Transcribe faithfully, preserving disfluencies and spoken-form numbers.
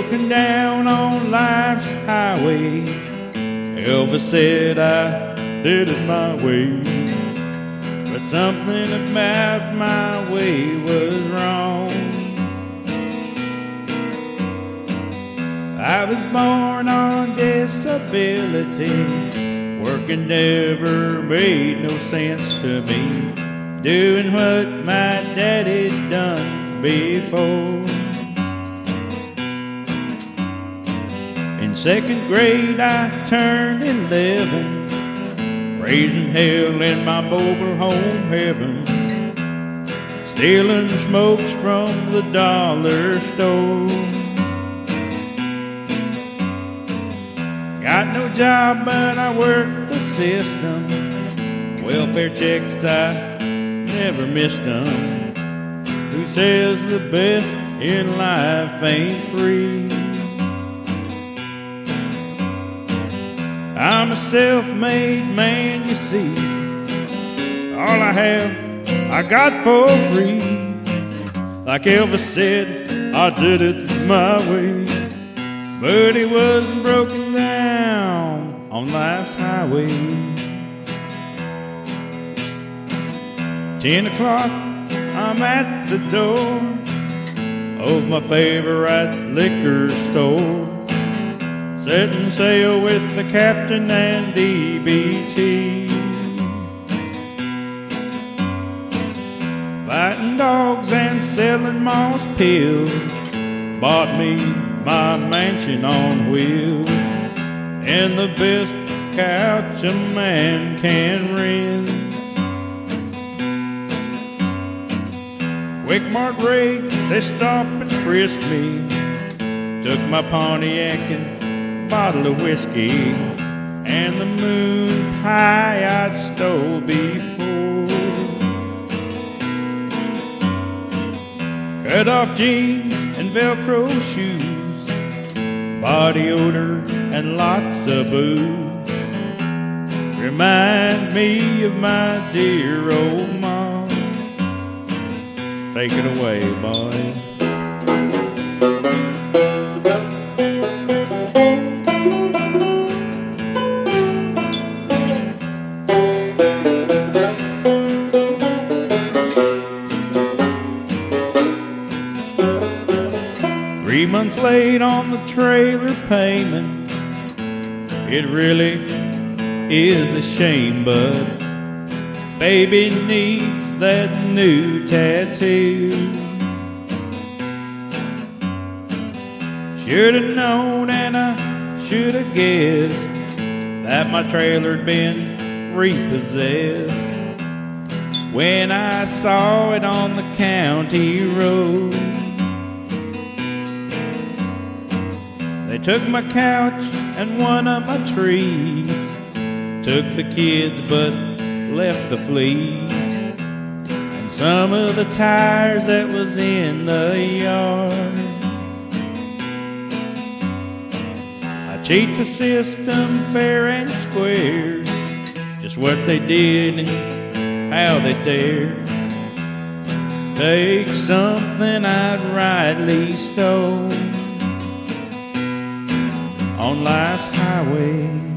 broken down on life's highway. Elvis said I did it my way, but something about my way was wrong. I was born on disability. Working never made no sense to me, doing what my daddy'd done before. In second grade I turned eleven, raising hell in my mobile home heaven, stealing smokes from the dollar store. Got no job, but I worked the system. Welfare checks, I never missed them. Who says the best in life ain't free? I'm a self-made man, you see. All I have, I got for free. Like Elvis said, I did it my way. But he wasn't broken down on life's highway. Ten o'clock, I'm at the door of my favorite liquor store, setting sail with the captain and D B T, fighting dogs and selling moss pills. Bought me my mansion on wheels and the best couch a man can rent. Quick Mart raids, they stopped and frisked me, took my Pontiac and bottle of whiskey and the moon pie I'd stole before. Cut off jeans and Velcro shoes, body odor and lots of booze, remind me of my dear old mom. Take it away, boys. Three months late on the trailer payment. It really is a shame, but baby needs that new tattoo. Should've known and I should've guessed that my trailer'd been repossessed when I saw it on the county road. They took my couch and one of my trees, took the kids but left the fleas and some of the tires that was in the yard. I cheat the system fair and square, just what they did and how they dared. Take something I'd rightly stole on life's highway.